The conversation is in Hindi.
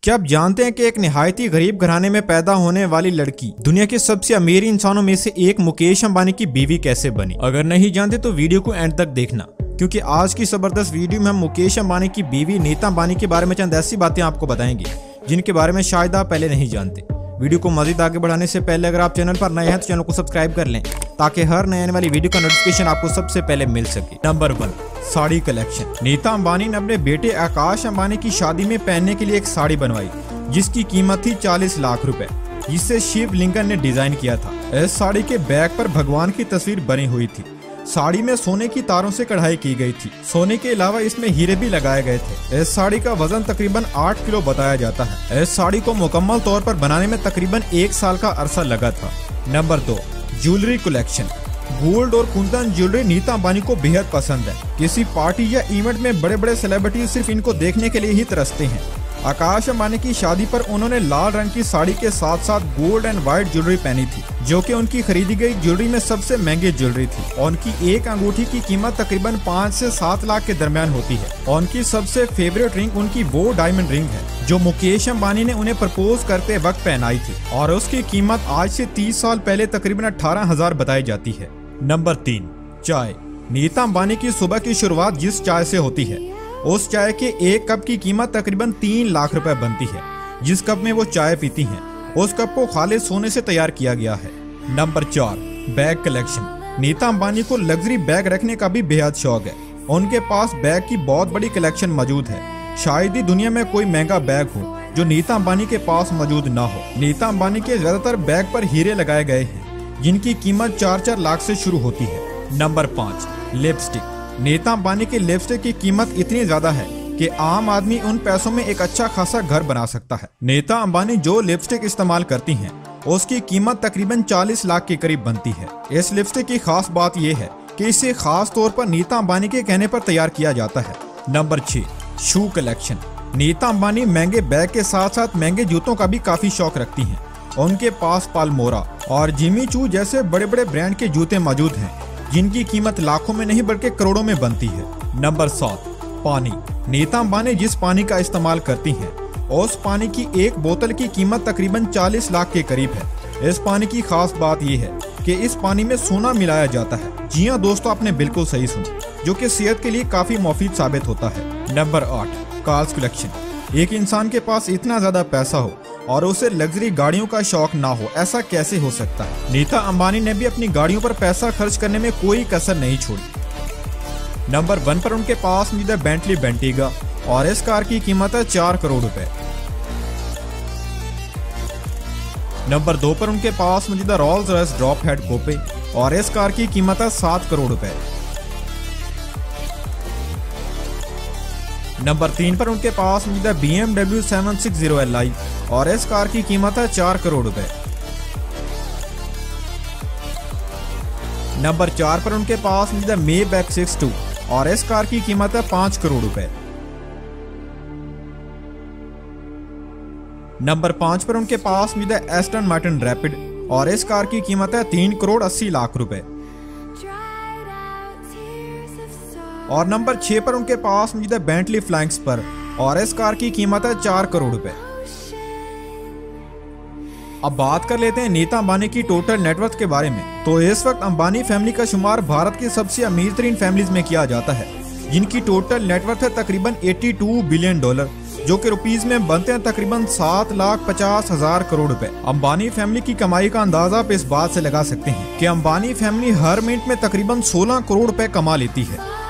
क्या आप जानते हैं कि एक निहायती गरीब घराने में पैदा होने वाली लड़की दुनिया के सबसे अमीर इंसानों में से एक मुकेश अंबानी की बीवी कैसे बनी? अगर नहीं जानते तो वीडियो को एंड तक देखना, क्योंकि आज की जबरदस्त वीडियो में हम मुकेश अंबानी की बीवी नीता अंबानी के बारे में चंद ऐसी बातें आपको बताएंगे जिनके बारे में शायद आप पहले नहीं जानते। वीडियो को मजीद आगे बढ़ाने से पहले अगर आप चैनल पर नए हैं तो चैनल को सब्सक्राइब कर लें ताकि हर नए आने वाली वीडियो का नोटिफिकेशन आपको सबसे पहले मिल सके। Number 1, sari collection. नीता अंबानी ने अपने बेटे आकाश अंबानी की शादी में पहनने के लिए एक साड़ी बनवाई जिसकी कीमत थी 40 लाख रुपए, जिसे शिव लिंकन ने डिजाइन किया था। इस साड़ी के बैक पर भगवान की तस्वीर बनी हुई थी। साड़ी में सोने की तारों से कढ़ाई की गई थी। सोने के अलावा इसमें हीरे भी लगाए गए थे। इस साड़ी का वजन तकरीबन 8 किलो बताया जाता है। इस साड़ी को मुकम्मल तौर पर बनाने में तकरीबन 1 साल का अरसा लगा था। Number 2, jewellery collection. गोल्ड और कुंदन ज्वेलरी नीता अंबानी को बेहद पसंद है। किसी पार्टी या इवेंट में बड़े बड़े सेलिब्रिटी सिर्फ इनको देखने के लिए ही तरसते हैं। आकाश अंबानी की शादी पर उन्होंने लाल रंग की साड़ी के साथ साथ गोल्ड एंड व्हाइट ज्वेलरी पहनी थी, जो कि उनकी खरीदी गई ज्वेलरी में सबसे महंगी ज्वेलरी थी। उनकी एक अंगूठी की कीमत तकरीबन 5 से 7 लाख के दरमियान होती है। उनकी सबसे फेवरेट रिंग उनकी वो डायमंड रिंग है जो मुकेश अंबानी ने उन्हें प्रपोज करते वक्त पहनाई थी, और उसकी कीमत आज से 30 साल पहले तकरीबन 18,000 बताई जाती है। नंबर 3, चाय। नीता अंबानी की सुबह की शुरुआत जिस चाय से होती है, उस चाय के एक कप की कीमत तकरीबन 3 लाख रुपए बनती है। जिस कप में वो चाय पीती हैं, उस कप को खालिद सोने से तैयार किया गया है। Number 4, bag collection. Nita Ambani को लग्जरी बैग रखने का भी बेहद शौक है। उनके पास बैग की बहुत बड़ी कलेक्शन मौजूद है। शायद ही दुनिया में कोई महंगा बैग हो जो नीता अंबानी के पास मौजूद ना हो। नीता अंबानी के ज्यादातर बैग पर हीरे लगाए गए हैं जिनकी कीमत 4-4 लाख से शुरू होती है। Number 5, lipstick. नीता अंबानी की लिपस्टिक की कीमत इतनी ज्यादा है कि आम आदमी उन पैसों में एक अच्छा खासा घर बना सकता है। नीता अंबानी जो लिपस्टिक इस्तेमाल करती हैं, उसकी कीमत तकरीबन 40 लाख के करीब बनती है। इस लिपस्टिक की खास बात यह है कि इसे खास तौर पर नीता अंबानी के कहने पर तैयार किया जाता है। Number 6, shoe collection. Nita Ambani महंगे बैग के साथ साथ महंगे जूतों का भी काफी शौक रखती हैं। उनके पास पाल्मोरा और जिमी चू जैसे बड़े बड़े ब्रांड के जूते मौजूद हैं जिनकी कीमत लाखों में नहीं बल्कि करोड़ों में बनती है। नंबर 7, पानी। नीता अंबानी जिस पानी का इस्तेमाल करती हैं, उस पानी की एक बोतल की कीमत तकरीबन 40 लाख के करीब है। इस पानी की खास बात यह है कि इस पानी में सोना मिलाया जाता है। जी हाँ दोस्तों, आपने बिल्कुल सही सुना, जो कि सेहत के लिए काफी मुफीद साबित होता है। Number 8, cars collection. एक इंसान के पास इतना ज्यादा पैसा हो और उसे लग्जरी गाड़ियों का शौक ना हो, ऐसा कैसे हो सकता है? नीता अंबानी ने भी अपनी गाड़ियों पर पैसा खर्च करने में कोई कसर नहीं छोड़ी। नंबर 1 पर उनके पास मौजूद है बेंटली बेंटीगा, और इस कार की कीमत है 4 करोड़ रुपए। नंबर 2 पर उनके पास मौजूद है Rolls Royce drop head coupe, और इस कार की कीमत है 7 करोड़ रुपए। नंबर 3 पर उनके पास मौजूद है BMW 760 Li, और इस कार की कीमत है 4 करोड़ रुपए। नंबर 4 पर उनके पास मौजूद है Maybach 6-2, और इस कार की कीमत है 5 करोड़ रुपए। नंबर 5 पर उनके पास मौजूद है एस्टन मार्टिन रैपिड, और इस कार की कीमत है 3 करोड़ 80 लाख रुपए। और नंबर 6 पर उनके पास मौजूद है बेंटली फ्लाइंग स्पर, और इस कार की कीमत है 4 करोड़ रुपए। अब बात कर लेते हैं नीता अंबानी की टोटल नेटवर्थ के बारे में। तो इस वक्त अंबानी फैमिली का शुमार भारत की सबसे अमीर तरीन फैमिलीज में किया जाता है, जिनकी टोटल नेटवर्थ है तकरीबन $82 बिलियन, जो कि रुपीज में बनते हैं तकरीबन 7,50,000 करोड़ रुपए। अंबानी फैमिली की कमाई का अंदाजा आप इस बात से लगा सकते हैं कि अंबानी फैमिली हर मिनट में तकरीबन 16 करोड़ रुपए कमा लेती है।